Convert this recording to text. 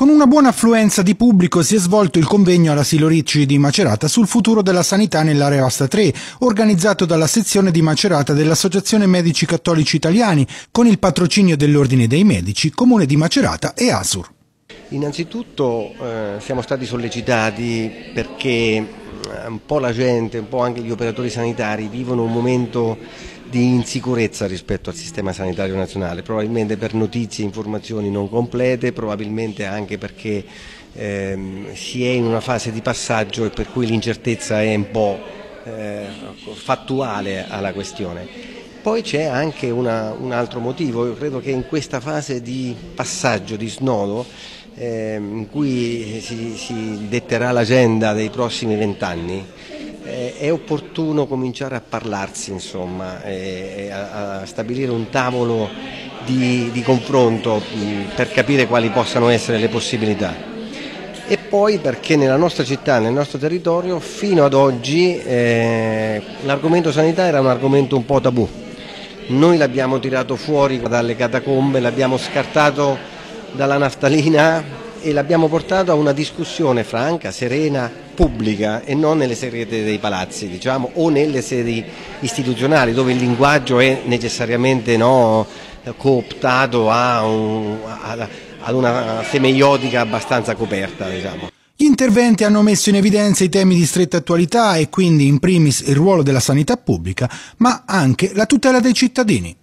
Con una buona affluenza di pubblico si è svolto il convegno all'Asilo Ricci di Macerata sul futuro della sanità nell'area Vasta 3, organizzato dalla sezione di Macerata dell'Associazione Medici Cattolici Italiani, con il patrocinio dell'Ordine dei Medici, Comune di Macerata e ASUR. Innanzitutto siamo stati sollecitati perché un po' la gente, un po' anche gli operatori sanitari vivono un momento di insicurezza rispetto al sistema sanitario nazionale, probabilmente per notizie e informazioni non complete, probabilmente anche perché si è in una fase di passaggio e per cui l'incertezza è un po' fattuale alla questione. Poi c'è anche un altro motivo, io credo che in questa fase di passaggio, di snodo, in cui si detterà l'agenda dei prossimi 20 anni, è opportuno cominciare a parlarsi, insomma, a stabilire un tavolo di confronto per capire quali possano essere le possibilità. E poi perché nella nostra città, nel nostro territorio, fino ad oggi l'argomento sanità era un argomento un po' tabù. Noi l'abbiamo tirato fuori dalle catacombe, l'abbiamo scartato dalla naftalina e l'abbiamo portato a una discussione franca, serena, pubblica e non nelle segrete dei palazzi, diciamo, o nelle sedi istituzionali dove il linguaggio è necessariamente cooptato ad una semeiotica abbastanza coperta, diciamo. Gli interventi hanno messo in evidenza i temi di stretta attualità e quindi in primis il ruolo della sanità pubblica, ma anche la tutela dei cittadini.